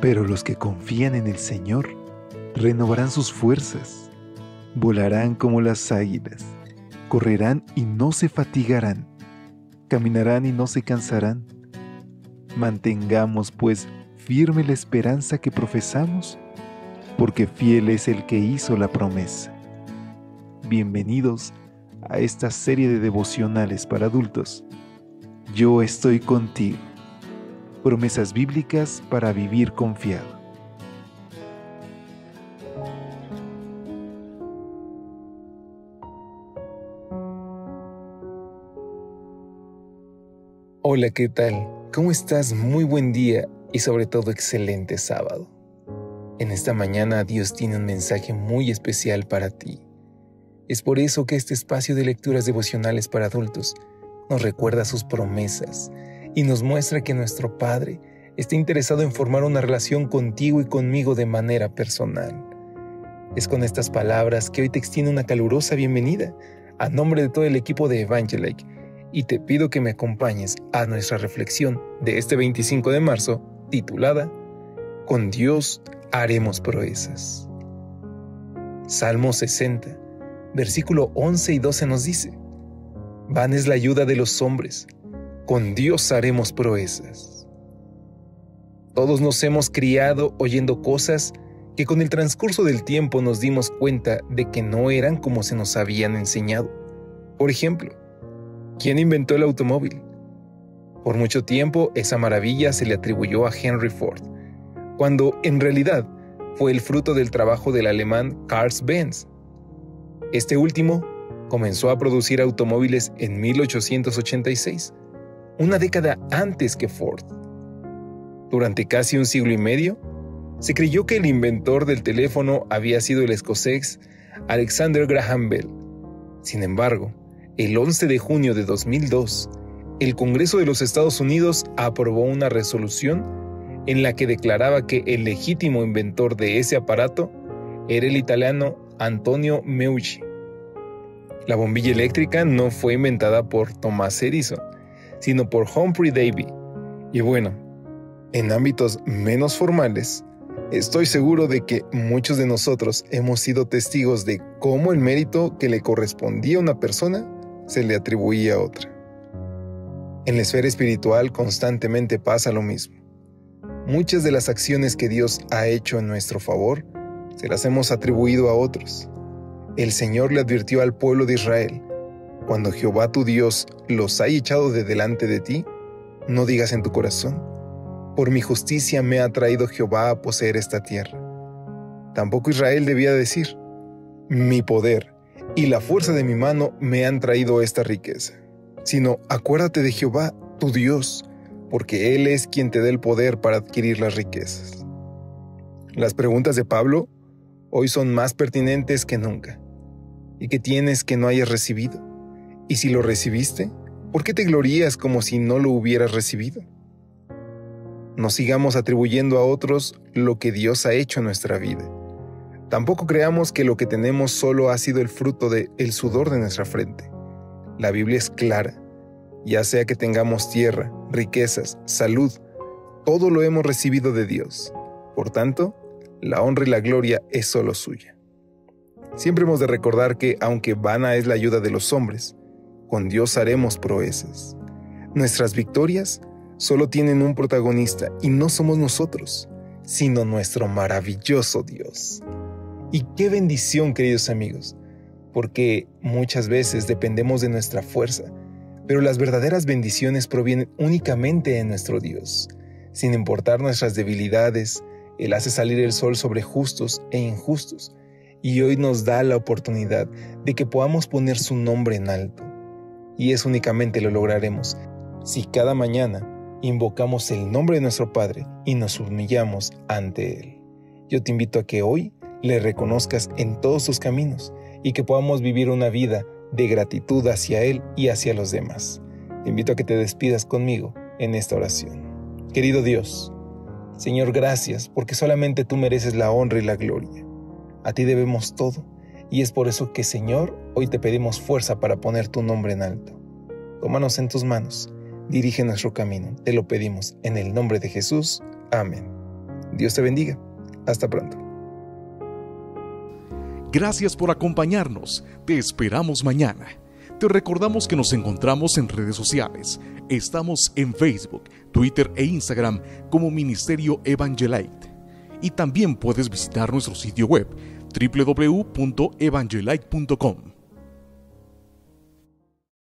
Pero los que confían en el Señor renovarán sus fuerzas, volarán como las águilas, correrán y no se fatigarán, caminarán y no se cansarán. Mantengamos, pues, firme la esperanza que profesamos, porque fiel es el que hizo la promesa. Bienvenidos a esta serie de devocionales para adultos. Yo estoy contigo. Promesas bíblicas para vivir confiado. Hola, ¿qué tal? ¿Cómo estás? Muy buen día y sobre todo excelente sábado. En esta mañana Dios tiene un mensaje muy especial para ti. Es por eso que este espacio de lecturas devocionales para adultos nos recuerda sus promesas y nos muestra que nuestro Padre está interesado en formar una relación contigo y conmigo de manera personal. Es con estas palabras que hoy te extiendo una calurosa bienvenida a nombre de todo el equipo de Evangelike y te pido que me acompañes a nuestra reflexión de este 25 de marzo titulada Con Dios haremos proezas. Salmo 60, versículo 11 y 12 nos dice: Van es la ayuda de los hombres, con Dios haremos proezas. Todos nos hemos criado oyendo cosas que con el transcurso del tiempo nos dimos cuenta de que no eran como se nos habían enseñado. Por ejemplo, ¿quién inventó el automóvil? Por mucho tiempo esa maravilla se le atribuyó a Henry Ford, cuando en realidad fue el fruto del trabajo del alemán Carl Benz. Este último comenzó a producir automóviles en 1886, una década antes que Ford. Durante casi un siglo y medio, se creyó que el inventor del teléfono había sido el escocés Alexander Graham Bell. Sin embargo, el 11 de junio de 2002, el Congreso de los Estados Unidos aprobó una resolución en la que declaraba que el legítimo inventor de ese aparato era el italiano Antonio Meucci. La bombilla eléctrica no fue inventada por Thomas Edison, sino por Humphrey Davy. Y bueno, en ámbitos menos formales, estoy seguro de que muchos de nosotros hemos sido testigos de cómo el mérito que le correspondía a una persona se le atribuía a otra. En la esfera espiritual constantemente pasa lo mismo. Muchas de las acciones que Dios ha hecho en nuestro favor se las hemos atribuido a otros. El Señor le advirtió al pueblo de Israel: cuando Jehová tu Dios los haya echado de delante de ti, no digas en tu corazón: por mi justicia me ha traído Jehová a poseer esta tierra. Tampoco Israel debía decir: mi poder y la fuerza de mi mano me han traído esta riqueza, sino: acuérdate de Jehová tu Dios, porque Él es quien te da el poder para adquirir las riquezas. Las preguntas de Pablo hoy son más pertinentes que nunca. ¿Y qué tienes que no hayas recibido? Y si lo recibiste, ¿por qué te glorías como si no lo hubieras recibido? No sigamos atribuyendo a otros lo que Dios ha hecho en nuestra vida. Tampoco creamos que lo que tenemos solo ha sido el fruto del sudor de nuestra frente. La Biblia es clara. Ya sea que tengamos tierra, riquezas, salud, todo lo hemos recibido de Dios. Por tanto, la honra y la gloria es solo suya. Siempre hemos de recordar que, aunque vana es la ayuda de los hombres, con Dios haremos proezas. Nuestras victorias solo tienen un protagonista y no somos nosotros, sino nuestro maravilloso Dios. Y qué bendición, queridos amigos, porque muchas veces dependemos de nuestra fuerza, pero las verdaderas bendiciones provienen únicamente de nuestro Dios. Sin importar nuestras debilidades, Él hace salir el sol sobre justos e injustos, y hoy nos da la oportunidad de que podamos poner su nombre en alto. Y eso únicamente lo lograremos si cada mañana invocamos el nombre de nuestro Padre y nos humillamos ante Él. Yo te invito a que hoy le reconozcas en todos tus caminos y que podamos vivir una vida de gratitud hacia Él y hacia los demás. Te invito a que te despidas conmigo en esta oración. Querido Dios, Señor, gracias porque solamente tú mereces la honra y la gloria. A ti debemos todo, y es por eso que, Señor, hoy te pedimos fuerza para poner tu nombre en alto. Tómanos en tus manos, dirige nuestro camino, te lo pedimos en el nombre de Jesús. Amén. Dios te bendiga. Hasta pronto. Gracias por acompañarnos. Te esperamos mañana. Te recordamos que nos encontramos en redes sociales. Estamos en Facebook, Twitter e Instagram como Ministerio Evangelite. Y también puedes visitar nuestro sitio web www.evangelite.com.